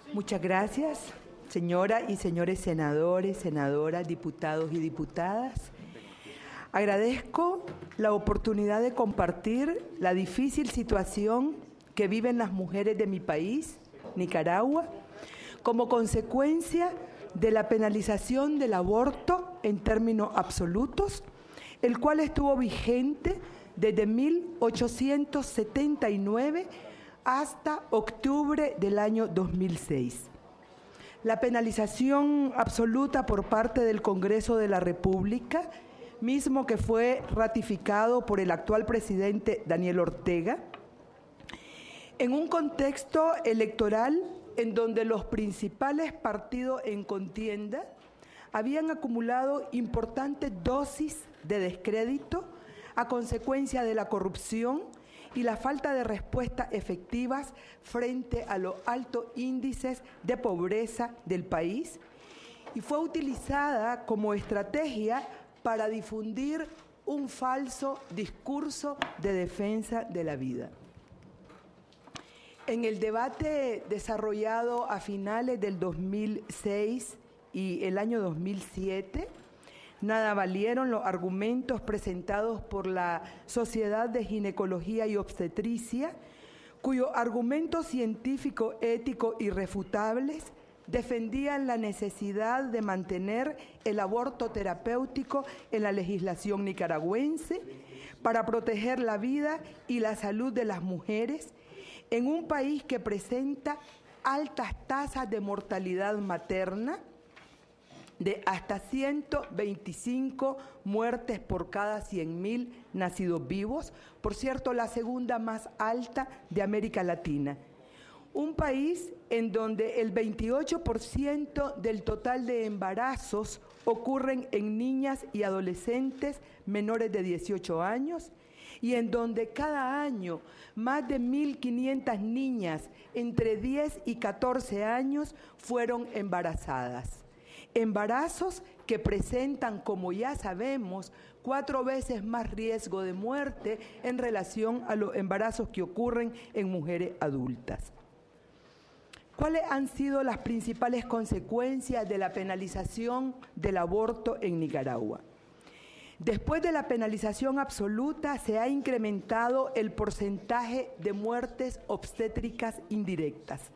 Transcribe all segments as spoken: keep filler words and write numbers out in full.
Muchas gracias, señora y señores senadores, senadoras, diputados y diputadas. Agradezco la oportunidad de compartir la difícil situación que viven las mujeres de mi país, Nicaragua, como consecuencia de la penalización del aborto en términos absolutos, el cual estuvo vigente desde mil ochocientos setenta y nueve hasta octubre del año dos mil seis. La penalización absoluta por parte del Congreso de la República, mismo que fue ratificado por el actual presidente Daniel Ortega, en un contexto electoral en donde los principales partidos en contienda habían acumulado importantes dosis de descrédito a consecuencia de la corrupción y la falta de respuestas efectivas frente a los altos índices de pobreza del país, y fue utilizada como estrategia para difundir un falso discurso de defensa de la vida. En el debate desarrollado a finales del dos mil seis y el año dos mil siete, nada valieron los argumentos presentados por la Sociedad de Ginecología y Obstetricia, cuyos argumentos científicos, éticos irrefutables defendían la necesidad de mantener el aborto terapéutico en la legislación nicaragüense para proteger la vida y la salud de las mujeres en un país que presenta altas tasas de mortalidad materna, de hasta ciento veinticinco muertes por cada cien mil nacidos vivos, por cierto, la segunda más alta de América Latina. Un país en donde el veintiocho por ciento del total de embarazos ocurren en niñas y adolescentes menores de dieciocho años, y en donde cada año más de mil quinientas niñas entre diez y catorce años fueron embarazadas. Embarazos que presentan, como ya sabemos, cuatro veces más riesgo de muerte en relación a los embarazos que ocurren en mujeres adultas. ¿Cuáles han sido las principales consecuencias de la penalización del aborto en Nicaragua? Después de la penalización absoluta, se ha incrementado el porcentaje de muertes obstétricas indirectas.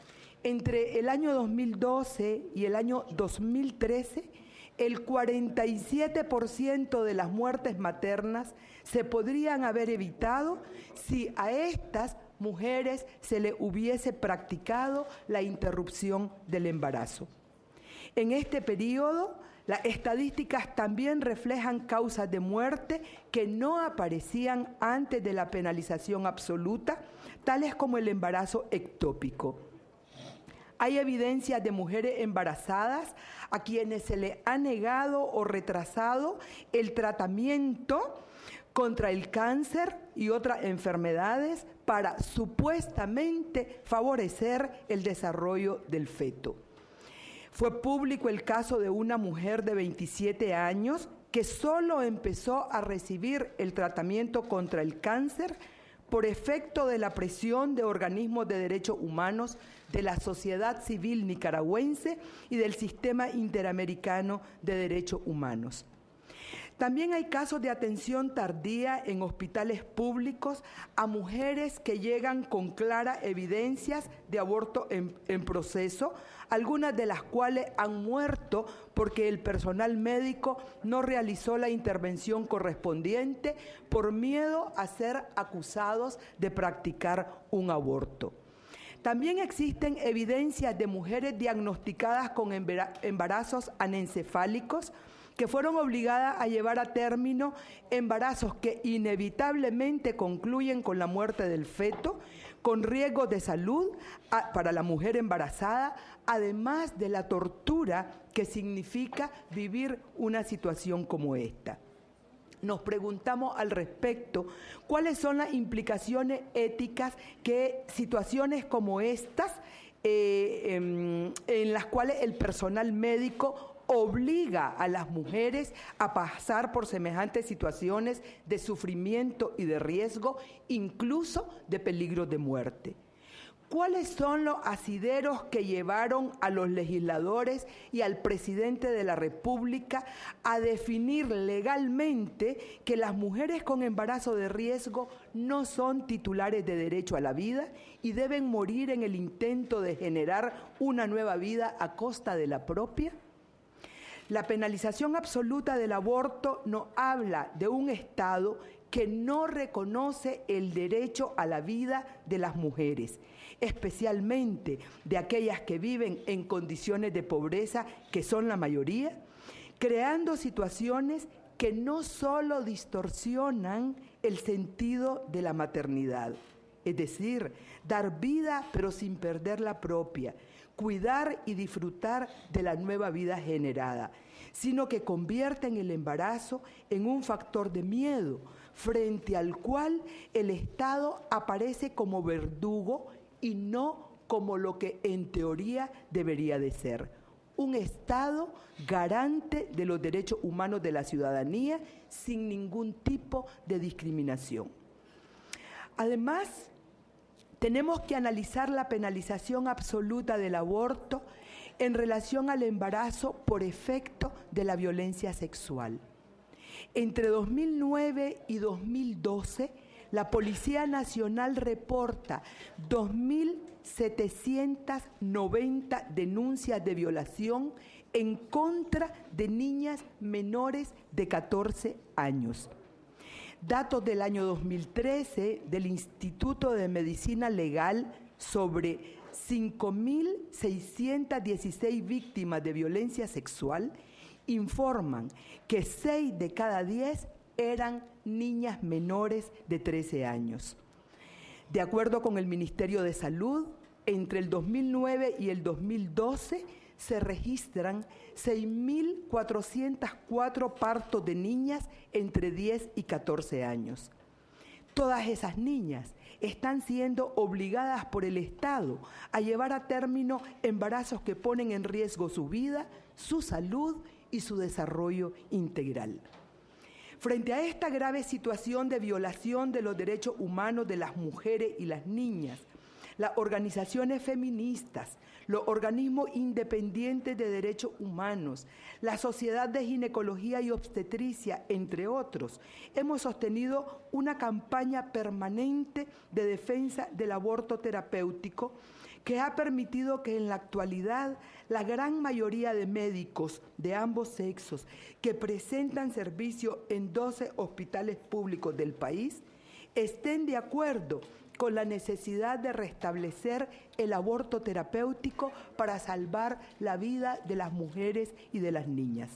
Entre el año dos mil doce y el año dos mil trece, el cuarenta y siete por ciento de las muertes maternas se podrían haber evitado si a estas mujeres se le hubiese practicado la interrupción del embarazo. En este periodo, las estadísticas también reflejan causas de muerte que no aparecían antes de la penalización absoluta, tales como el embarazo ectópico. Hay evidencia de mujeres embarazadas a quienes se les ha negado o retrasado el tratamiento contra el cáncer y otras enfermedades para supuestamente favorecer el desarrollo del feto. Fue público el caso de una mujer de veintisiete años que solo empezó a recibir el tratamiento contra el cáncer por efecto de la presión de organismos de derechos humanos, de la sociedad civil nicaragüense y del sistema interamericano de derechos humanos. También hay casos de atención tardía en hospitales públicos a mujeres que llegan con claras evidencias de aborto en, en proceso, algunas de las cuales han muerto porque el personal médico no realizó la intervención correspondiente por miedo a ser acusados de practicar un aborto. También existen evidencias de mujeres diagnosticadas con embarazos anencefálicos que fueron obligadas a llevar a término embarazos que inevitablemente concluyen con la muerte del feto, con riesgos de salud a, para la mujer embarazada, además de la tortura que significa vivir una situación como esta. Nos preguntamos al respecto cuáles son las implicaciones éticas que situaciones como estas, eh, en, en las cuales el personal médico obliga a las mujeres a pasar por semejantes situaciones de sufrimiento y de riesgo, incluso de peligro de muerte. ¿cuáles son los asideros que llevaron a los legisladores y al presidente de la República a definir legalmente que las mujeres con embarazo de riesgo no son titulares de derecho a la vida y deben morir en el intento de generar una nueva vida a costa de la propia? La penalización absoluta del aborto no habla de un Estado que no reconoce el derecho a la vida de las mujeres, especialmente de aquellas que viven en condiciones de pobreza, que son la mayoría, creando situaciones que no solo distorsionan el sentido de la maternidad, es decir, dar vida pero sin perder la propia, cuidar y disfrutar de la nueva vida generada, sino que convierten el embarazo en un factor de miedo, frente al cual el Estado aparece como verdugo y no como lo que en teoría debería de ser, un Estado garante de los derechos humanos de la ciudadanía sin ningún tipo de discriminación. Además, tenemos que analizar la penalización absoluta del aborto en relación al embarazo por efecto de la violencia sexual. Entre dos mil nueve y dos mil doce, la Policía Nacional reporta dos mil setecientas noventa denuncias de violación en contra de niñas menores de catorce años. Datos del año dos mil trece del Instituto de Medicina Legal sobre cinco mil seiscientas dieciséis víctimas de violencia sexual informan que seis de cada diez eran niñas menores de trece años. De acuerdo con el Ministerio de Salud, entre el dos mil nueve y el dos mil doce se registran seis mil cuatrocientos cuatro partos de niñas entre diez y catorce años. Todas esas niñas están siendo obligadas por el Estado a llevar a término embarazos que ponen en riesgo su vida, su salud y su desarrollo integral. Frente a esta grave situación de violación de los derechos humanos de las mujeres y las niñas, las organizaciones feministas, los organismos independientes de derechos humanos, la Sociedad de Ginecología y Obstetricia, entre otros, hemos sostenido una campaña permanente de defensa del aborto terapéutico que ha permitido que en la actualidad la gran mayoría de médicos de ambos sexos que presentan servicio en doce hospitales públicos del país estén de acuerdo con la necesidad de restablecer el aborto terapéutico para salvar la vida de las mujeres y de las niñas.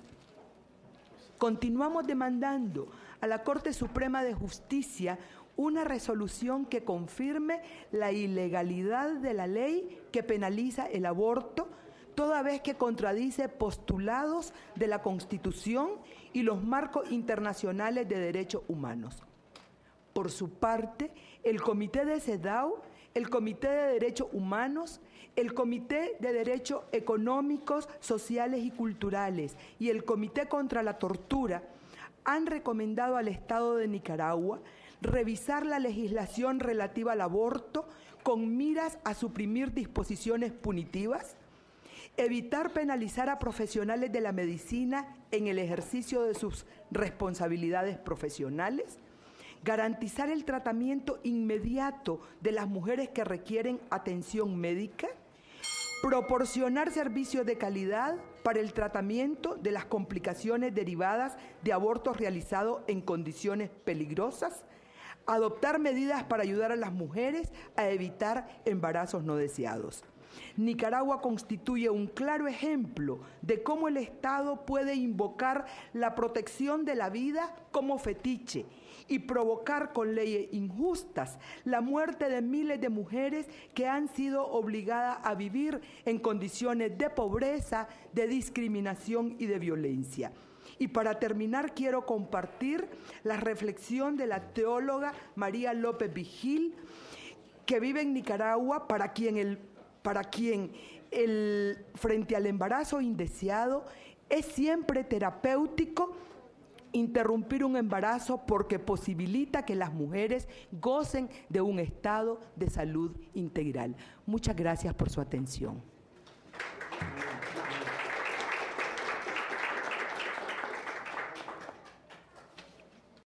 Continuamos demandando a la Corte Suprema de Justicia una resolución que confirme la ilegalidad de la ley que penaliza el aborto, toda vez que contradice postulados de la Constitución y los marcos internacionales de derechos humanos. Por su parte, el Comité de CEDAW, el Comité de Derechos Humanos, el Comité de Derechos Económicos, Sociales y Culturales y el Comité contra la Tortura han recomendado al Estado de Nicaragua revisar la legislación relativa al aborto con miras a suprimir disposiciones punitivas, evitar penalizar a profesionales de la medicina en el ejercicio de sus responsabilidades profesionales, garantizar el tratamiento inmediato de las mujeres que requieren atención médica, proporcionar servicios de calidad para el tratamiento de las complicaciones derivadas de abortos realizados en condiciones peligrosas, adoptar medidas para ayudar a las mujeres a evitar embarazos no deseados. Nicaragua constituye un claro ejemplo de cómo el Estado puede invocar la protección de la vida como fetiche y provocar con leyes injustas la muerte de miles de mujeres que han sido obligadas a vivir en condiciones de pobreza, de discriminación y de violencia. Y para terminar, quiero compartir la reflexión de la teóloga María López Vigil, que vive en Nicaragua, para quien, el, para quien el, frente al embarazo indeseado es siempre terapéutico interrumpir un embarazo porque posibilita que las mujeres gocen de un estado de salud integral. Muchas gracias por su atención.